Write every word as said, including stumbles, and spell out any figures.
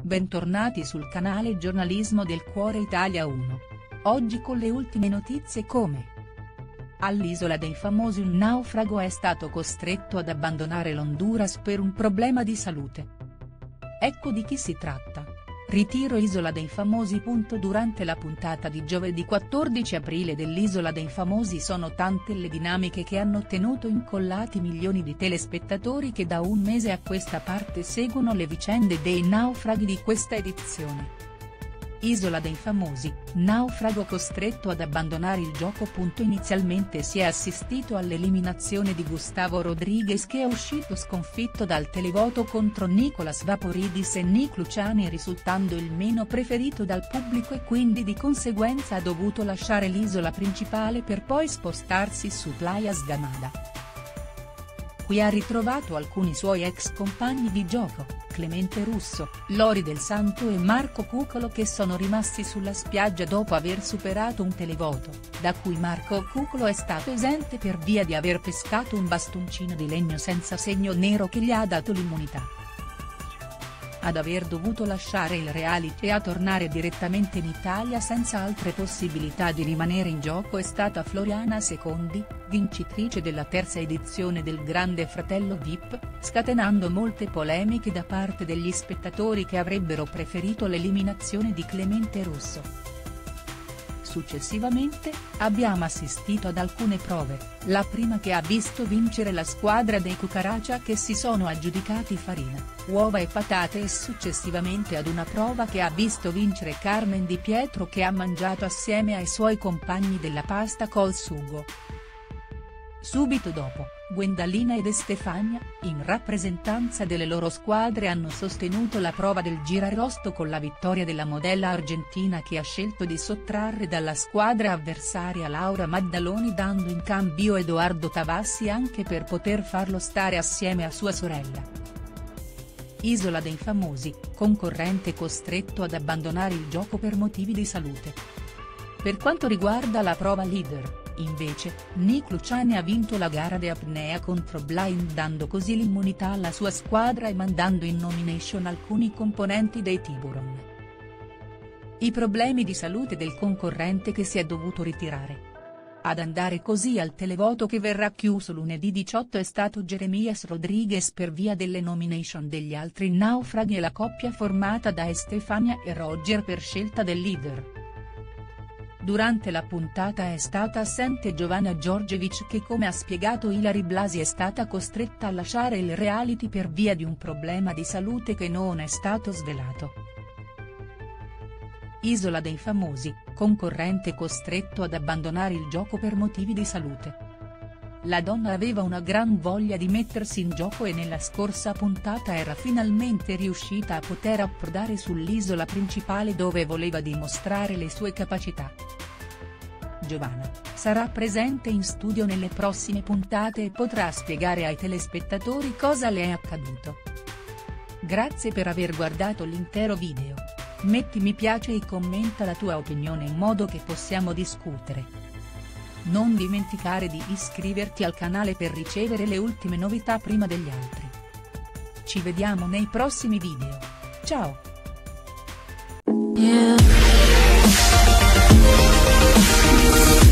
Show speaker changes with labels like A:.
A: Bentornati sul canale Giornalismo del Cuore Italia uno. Oggi con le ultime notizie come: all'Isola dei Famosi un naufrago è stato costretto ad abbandonare l'Honduras per un problema di salute. Ecco di chi si tratta. Ritiro Isola dei Famosi. Durante la puntata di giovedì quattordici aprile dell'Isola dei Famosi sono tante le dinamiche che hanno tenuto incollati milioni di telespettatori che da un mese a questa parte seguono le vicende dei naufraghi di questa edizione. Isola dei Famosi, naufrago costretto ad abbandonare il gioco. Inizialmente si è assistito all'eliminazione di Gustavo Rodriguez, che è uscito sconfitto dal televoto contro Nicolas Vaporidis e Nick Luciani, risultando il meno preferito dal pubblico e quindi di conseguenza ha dovuto lasciare l'isola principale per poi spostarsi su Playas Gamada. Qui ha ritrovato alcuni suoi ex compagni di gioco, Clemente Russo, Lori Del Santo e Marco Cucolo, che sono rimasti sulla spiaggia dopo aver superato un televoto, da cui Marco Cucolo è stato esente per via di aver pescato un bastoncino di legno senza segno nero che gli ha dato l'immunità. Ad aver dovuto lasciare il reality e a tornare direttamente in Italia senza altre possibilità di rimanere in gioco è stata Floriana Secondi, vincitrice della terza edizione del Grande Fratello V I P, scatenando molte polemiche da parte degli spettatori che avrebbero preferito l'eliminazione di Clemente Russo. Successivamente, abbiamo assistito ad alcune prove, la prima che ha visto vincere la squadra dei Cucaracha, che si sono aggiudicati farina, uova e patate, e successivamente ad una prova che ha visto vincere Carmen Di Pietro, che ha mangiato assieme ai suoi compagni della pasta col sugo. Subito dopo, Gwendalina ed Estefania, in rappresentanza delle loro squadre, hanno sostenuto la prova del girarosto con la vittoria della modella argentina, che ha scelto di sottrarre dalla squadra avversaria Laura Maddaloni, dando in cambio Edoardo Tavassi anche per poter farlo stare assieme a sua sorella. Isola dei Famosi, concorrente costretto ad abbandonare il gioco per motivi di salute. Per quanto riguarda la prova leader, invece, Nick Luciani ha vinto la gara di apnea contro Blind, dando così l'immunità alla sua squadra e mandando in nomination alcuni componenti dei Tiburon. I problemi di salute del concorrente che si è dovuto ritirare. Ad andare così al televoto, che verrà chiuso lunedì diciotto, è stato Jeremias Rodriguez per via delle nomination degli altri naufraghi e la coppia formata da Estefania e Roger per scelta del leader. Durante la puntata è stata assente Giovanna Georgievich, che, come ha spiegato Ilary Blasi, è stata costretta a lasciare il reality per via di un problema di salute che non è stato svelato. Isola dei Famosi, concorrente costretto ad abbandonare il gioco per motivi di salute. La donna aveva una gran voglia di mettersi in gioco e nella scorsa puntata era finalmente riuscita a poter approdare sull'isola principale, dove voleva dimostrare le sue capacità. Giovanna sarà presente in studio nelle prossime puntate e potrà spiegare ai telespettatori cosa le è accaduto. Grazie per aver guardato l'intero video. Metti mi piace e commenta la tua opinione in modo che possiamo discutere. Non dimenticare di iscriverti al canale per ricevere le ultime novità prima degli altri. Ci vediamo nei prossimi video. Ciao! Yeah.